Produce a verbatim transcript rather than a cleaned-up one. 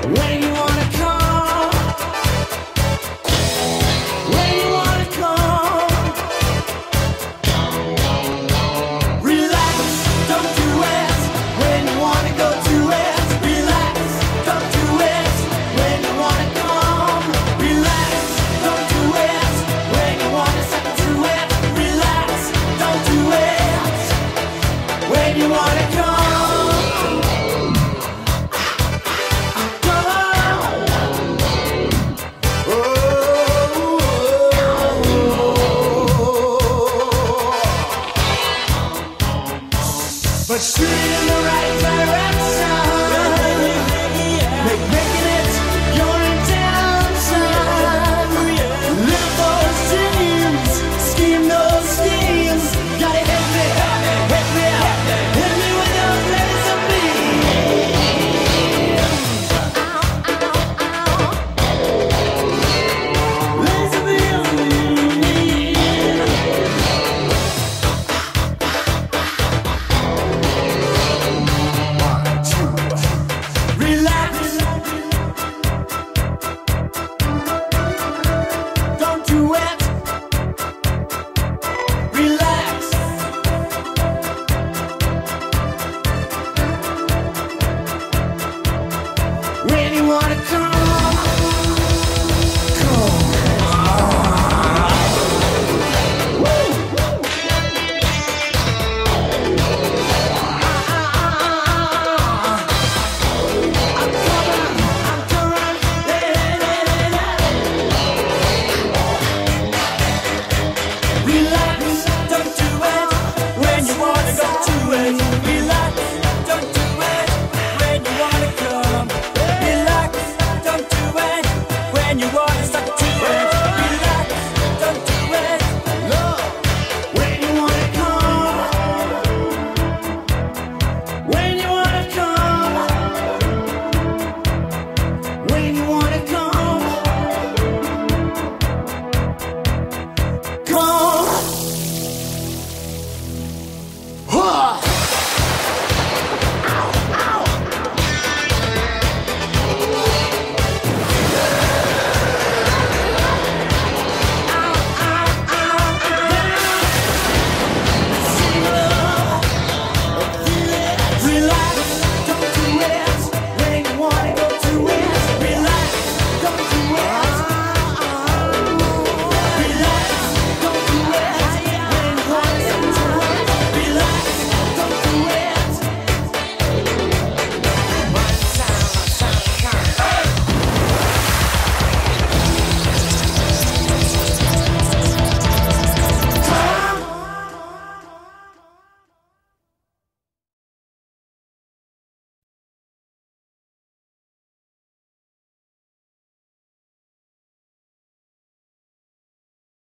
When you wanna come, when you wanna come, relax, don't do it. When you wanna go to it, relax, don't do it. When you wanna come, relax, don't do it. When you wanna step to it, relax, don't do it. When you wanna come. But shoot in the right direction. Make making it your intention. Live those dreams, scheme those schemes. Gotta hit me, hit me, hit me with your laser beam. Laser beam. Relax, don't do it. Relax. When you wanna come.